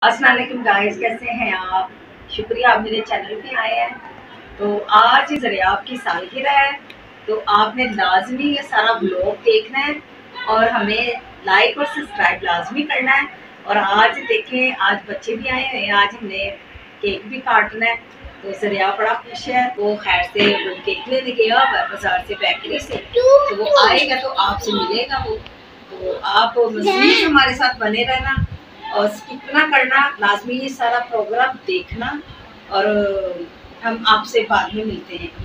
अस्सलाम वालेकुम गाइस, कैसे हैं आप? शुक्रिया आप मेरे चैनल पे आए हैं। तो आज ज़रिया आपकी सालगिरह है, तो आपने लाजमी ये सारा ब्लॉग देखना है और हमें लाइक और सब्सक्राइब लाजमी करना है। और आज देखें, आज बच्चे भी आए हैं, आज हमने केक भी काटना है। तो ज़रिया बड़ा खुश है, वो खैर से वो केक लेने गया बाजार से, बेकरी से, तो वो आएगा तो आपसे मिलेगा वो। तो आप मज़ीद हमारे साथ बने रहना और कितना करना लाजमी, ये सारा प्रोग्राम देखना। और हम आपसे बाद में मिलते हैं।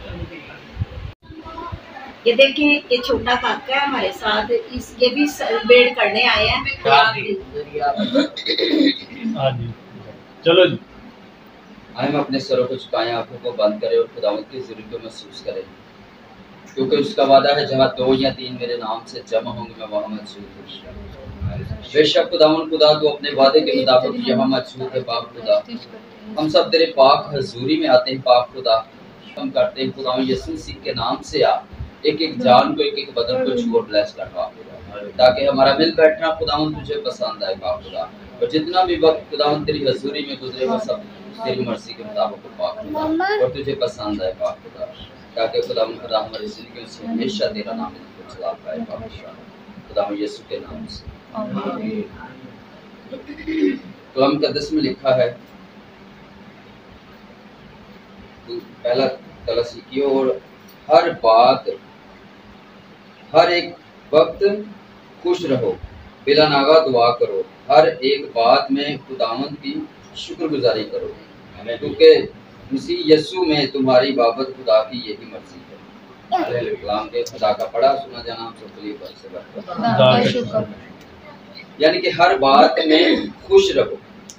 ये देखें, ये छोटा काका है हमारे साथ, ये भी सेलिब्रेट करने आए हैं। हाँ जी, चलो जी। हम अपने सरों को झुकाएं, आंखों को बंद करें और खुदावंद की ज़रूरत को महसूस करें, क्योंकि उसका वादा है जहाँ 2 या 3 मेरे नाम से जमा होंगे मैं वहाँ मौजूद हूँ। बेशक खुदावंद खुदा तो अपने वादे के मुताबिक यहाँ मौजूद है। पाक खुदा, हम सब तेरे पाक हजूरी में आते हैं। पाक खुदा, हम करते हैं खुदावंद यीशु मसीह के नाम से आ एक एक जान को, एक एक बदन को छू और ब्लेस कर पाक खुदा, ताकि हमारा मिल बैठना खुदावंद तुझे पसंद आए। पाक खुदा, और जितना भी वक्त खुदावंद तेरी हजूरी में गुजरे वो सब तेरी मर्जी के मुताबिक पाक खुदा और तुझे पसंद आए। पाक खुदा, ताकि खुदा हमारी जिंदगी से हमेशा तेरा नाम चला पाए। पाक खुदा यीशु के नाम से। तो हम मुकद्दस में लिखा है, पहला तलस लिखिए, और हर बात हर एक वक्त खुश रहो, बिला नागा दुआ करो, हर एक बात में खुदावंद की शुक्रगुजारी करो, क्योंकि मसीह यीशु में तुम्हारी बाबत खुदा की यही मर्जी है। कलाम के खुदा का पढ़ा सुना जाना हम सब के लिए बरकत, यानी कि हर बात में खुश रहो।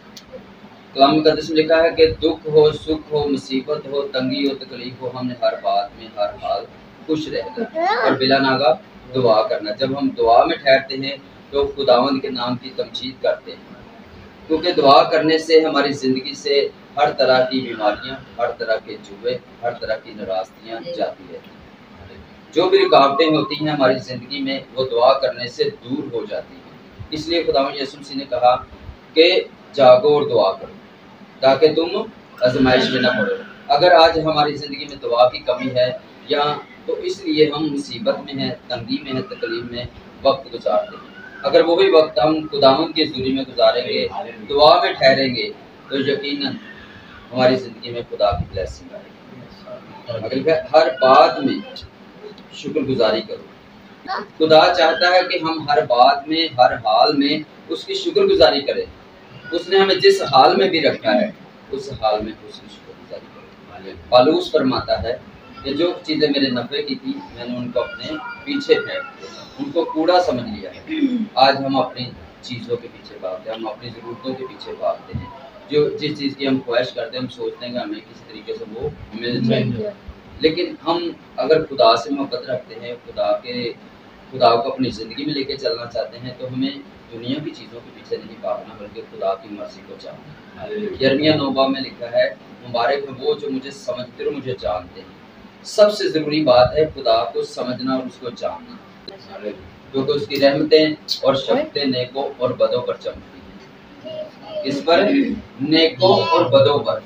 कलाम मुकद्दस में लिखा है कि दुख हो, सुख हो, मुसीबत हो, तंगी हो, तकलीफ हो, हमने हर बात में हर हाल खुश रहना और बिला नागा दुआ करना। जब हम दुआ में ठहरते हैं तो खुदावंद के नाम की तमजीद करते हैं, क्योंकि दुआ करने से हमारी ज़िंदगी से हर तरह की बीमारियां, हर तरह के जुए, हर तरह की नाराज़गियां जाती रहती हैं। जो भी रुकावटें होती हैं हमारी ज़िंदगी में, वो दुआ करने से दूर हो जाती हैं। इसलिए खुदावंद यीशु मसीह ने कहा कि जागो और दुआ करो ताकि तुम आजमाइश में ना पड़ो। अगर आज हमारी ज़िंदगी में दुआ की कमी है, या तो इसलिए हम मुसीबत में हैं, तंगी में हैं, तकलीफ में वक्त गुजारते हैं। अगर वही वक्त हम खुदावंद की हज़ूरी में गुजारेंगे, दुआ में ठहरेंगे, तो यकीनन हमारी ज़िंदगी में खुदा की ब्लेसिंग आएगी। अगर हर बात में शुक्रगुजारी करो, खुदा चाहता है कि हम हर बात में हर हाल में उसकी शुक्रगुजारी करें। उसने हमें जिस हाल में भी रखा है उस हाल में उसकी शुक्रगुजारी करें। पालूस फरमाता है कि जो चीज़ें मेरे नफ़े की थी मैंने उनको अपने पीछे फेंक दिया, उनको कूड़ा समझ लिया है। आज हम अपनी चीज़ों के पीछे भागते हैं, हम अपनी ज़रूरतों के पीछे भागते हैं। जो जिस चीज़ की हम ख्वाहिश करते हैं, हम सोचते हैं कि हमें किसी तरीके से वो मिल जाएगी। लेकिन हम अगर खुदा से मोहब्बत रखते हैं, खुदा को अपनी ज़िंदगी में लेके चलना चाहते हैं, तो हमें दुनिया की चीज़ों के पीछे नहीं भागना, बल्कि खुदा की मर्जी को चाहना। यिर्मयाह 9 में लिखा है, मुबारक है वो जो मुझे समझते और मुझे जानते हैं। सबसे ज़रूरी बात है खुदा को समझना और उसको जानना, क्योंकि उसकी रहमतें और शफ़क़तें नेकों और बदों पर चमकती हैं। इस पर नेकों और बदों पर,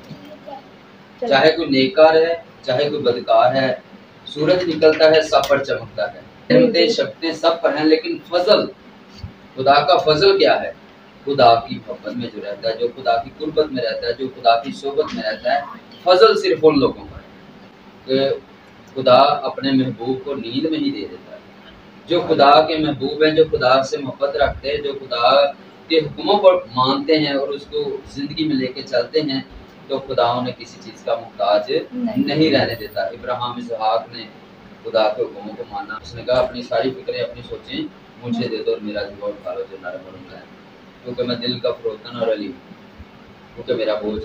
चाहे कोई नेकार है चाहे कोई बदकार है, सूरज निकलता है सब पर चमकता है। रहमतें शफ़क़तें सब पर हैं, लेकिन फजल, खुदा का फजल क्या है? खुदा की मोहब्बत में जो रहता है, जो खुदा की कुर्बत में रहता है, जो खुदा की सोबत में रहता है, फजल सिर्फ उन लोगों पर है। खुदा अपने महबूब को नींद में ही दे देता है। जो खुदा के महबूब हैं, जो खुदा से मोहब्बत रखते हैं, जो खुदा के हुक्मों पर मानते हैं और उसको ज़िंदगी में लेके चलते हैं, तो खुदा उन्हें किसी चीज़ का मुहताज नहीं रहने देता। इब्राहिम इसहाक ने खुदा के हुक्मों को माना। उसने कहा अपनी सारी फिक्रें, अपनी सोचें मुझे दे दो और मेरा जुआ उठा लो जो नरम और मुलायम, क्योंकि मैं दिल का फरोतन और अली हूँ, क्योंकि मेरा बोझ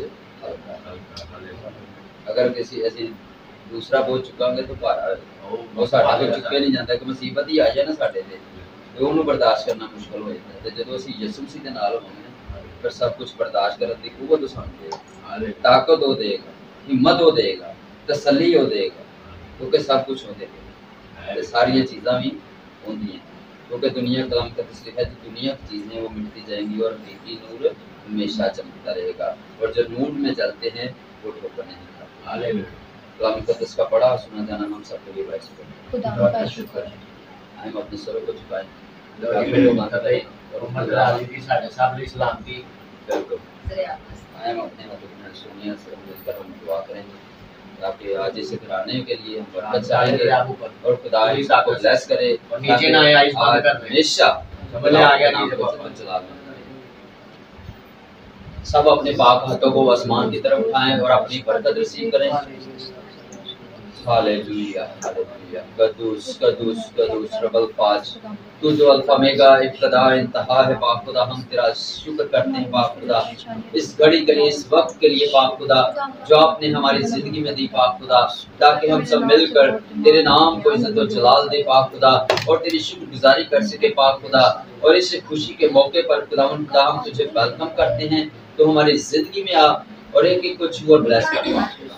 हल्का। अगर किसी ऐसी दूसरा बोझ चुकांगे तो वो साढ़े को चुके नहीं जाता, कि मुसीबत ही आ जाए ना साढ़े ते, तो उन्होंने बर्दाश्त करना मुश्किल हो जाता है। जो असीं यीशु मसीह दे नाल होवांगे ना, फिर सब कुछ बर्दाश्त करने की कुव्वत सानूं देगा, ताकत वो देगा, हिम्मत वो देगा, तसल्ली वो देगा, क्योंकि सब कुछ वो देगा, सारियां चीज़ां भी होंदियां। क्योंकि दुनिया कलाम का तस्वीर है, जो दुनिया की चीज़ें वो मिटती जाएंगी और हकीकी नूर हमेशा चमकता रहेगा, और जो नूर में जलते हैं वो ठोकर नहीं खाता। कलाम मुक़द्दस का पढ़ा सुना जाना हम सबके लिए बाइस खुदा का शुक्र है। हम अपने सरों को झुकाएं हम अपने सोनिया से मिलकर हम दुआ करेंगे ताकि आज इस घराने के लिए हम बरकत चाहेंगे और खुदा को ब्लेस करे, नीचे ना आए हमेशा सब अपने पाक हाथों को आसमान की तरफ उठाएं और अपनी बरकत रिसीव करें। Hallelujah hallelujah. कदूस कदूस कदूस रबल फाज, तू जो अल्फा मेगा इब्तिदा इंतहा है पाक खुदा, हम तेरा शुक्र करते हैं पाक खुदा इस घड़ी के लिए, इस वक्त के लिए पाक खुदा जो आपने हमारी जिंदगी में दी पाक खुदा, ताकि हम सब मिलकर तेरे नाम को इज्जत और जलाल दे पाक खुदा और तेरी शुक्रगुजारी कर सके पाक खुदा। और इस खुशी के मौके पर खुदावन खुदा हम तुझे वेलकम करते हैं, तो हमारी जिंदगी में आ और एक एक को छू और ब्लेस कर पाक खुदा।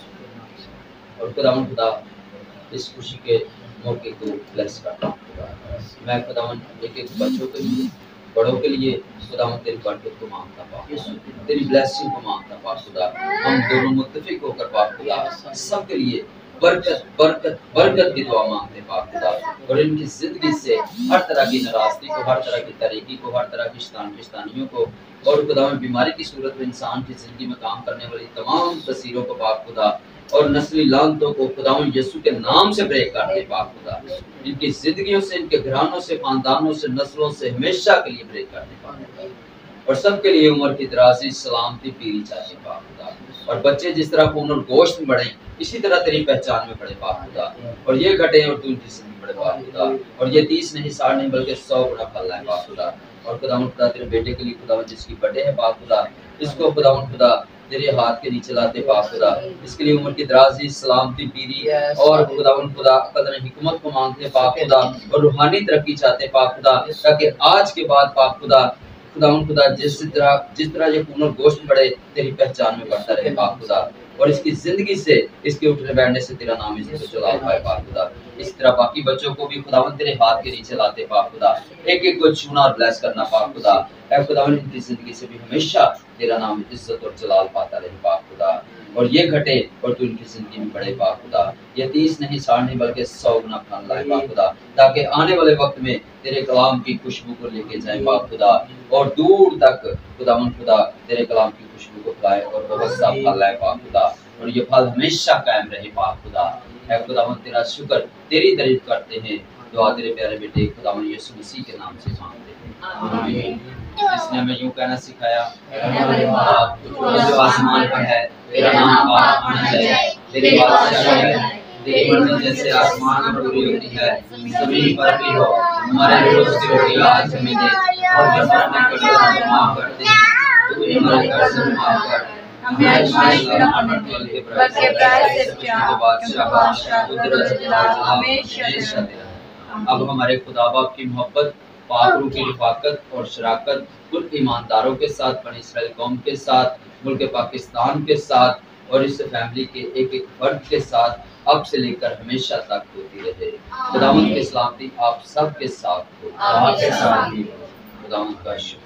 और खुदावन खुदा इस खुशी के मौके को ब्लेस करता हूँ। मैं खुदावन एक एक बच्चों के लिए, बड़ों के लिए खुदावन तेरी बरकत को मांगता पाक, तेरी ब्लेसिंग को मांगता पाक खुदा। हम दोनों मुत्तफिक होकर पाक खुदा सबके लिए बरकत बरकत बरकत की दुआ मांगते पाक खुदा, और इनकी जिंदगी से हर तरह की नाराजगी को, हर तरह की तरीकी को, हर तरह की शैतानियों को और खुदावन बीमारी की सूरत में इंसान की जिंदगी में काम करने वाली तमाम तस्वीरों को पाक खुदा और नस्ली लानतों को खुदावन यीशु के नाम से ब्रेक करते पाक खुदा। इनकी जिंदगियों से, इनके घरानों से, खानदानों से, नस्लों से हमेशा के लिए ब्रेक करते पाक खुदा, और सबके लिए उम्र की दराजी, सलामती, पीरी चाहते पाक खुदा। और बच्चे जिस तरह खून और गोश्त में बढ़े इसी तरह तेरी पहचान में बढ़े पाक खुदा, और ये घटे और तू इनकी जिंदगी बढ़े पाक खुदा, और ये 30 नहीं 60 नहीं बल्कि 100 गुना फल लाए पाक खुदा। और खुदावन खुदा तेरे बेटे के लिए खुदावन जिसकी बर्थडे है पाक खुदा, इसको खुदावन खुदा तेरे हाथ के नीचे लाते पाक खुदा, इसके लिए उम्र की दराजी, सलामती, पीरी और खुदावन खुदा कदर हिकमत को मांगते पाक खुदा, और रूहानी तरक्की चाहते पाक खुदा, ताकि आज के बाद पाक खुदा खुदावन खुदा जिस तरह ये खून और गोश्त बढ़े तेरी पहचान में बढ़ता रहे पाक खुदा, और इसकी जिंदगी से, इसके उठने बैठने से तेरा नाम इज्जत चला पाए पाक खुदा। इस तरह बाकी बच्चों को भी खुदावन तेरे हाथ के नीचे लाते पाक खुदा, एक एक को छूना और ब्लेस करना पाक खुदा। ऐ खुदावन इनकी जिंदगी से भी हमेशा तेरा नाम इज्जत और जलाल पाता रहे पाक खुदा, और ये घटे और तू इनकी जिंदगी में बढ़े पाक खुदा। ये 30 नहीं 60 नहीं बल्कि 100 गुना फल लाए पाक खुदा, ताकि आने वाले वक्त में तेरे कलाम की खुशबू को लेके जाए पाक खुदा, और दूर तक खुदावन खुदा तेरे कलाम की खुशबू को फैलाए और बहुत सा फल लाए पाक खुदा, और ये फल हमेशा कायम रहे पाक खुदा। ऐ खुदावन तेरा शुक्र, तेरी तारीफ करते हैं। दुआ तेरे प्यारे बेटे खुदावन यीशु मसीह के नाम से मांगते हैं, आमीन। जिसने हमें यूं कहना सिखाया, जो आसमान पर है तेरा नाम पाक होना चाहिए, तेरी बादशाही है, तेरी मर्जी जैसे आसमान में पूरी होती है जमीन पर भी हो। हमारे रोज की रोटी आज हमें दे, और जो हमने कर्ज माफ करते हैं तू भी हमारे कर्ज माफ कर, हमें आजमाइश में न आने दे, बल्कि बुराई से बचा, बादशाह कुदरत जलाल हमेशा तेरा। अब हमारे खुदा बाप की मोहब्बत, पाक रूह की रिफाकत और शराकत कुल ईमानदारों के साथ, बनी इस्राएल कौम के साथ, मुल्क पाकिस्तान के साथ और इस फैमिली के एक एक फर्द के साथ अब से लेकर हमेशा तक होती रहे। खुदावंद की सलामती आप सब के साथ हो, आपके साथ भी हो। खुदावंद का शुक्र।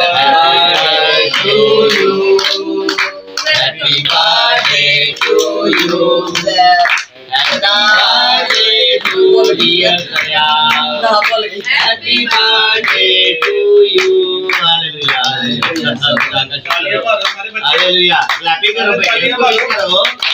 Happy birthday to you. Happy birthday to dear Kaya. Happy birthday to you. Hallelujah. Hallelujah. Clapping करो बेटे, इसको करो।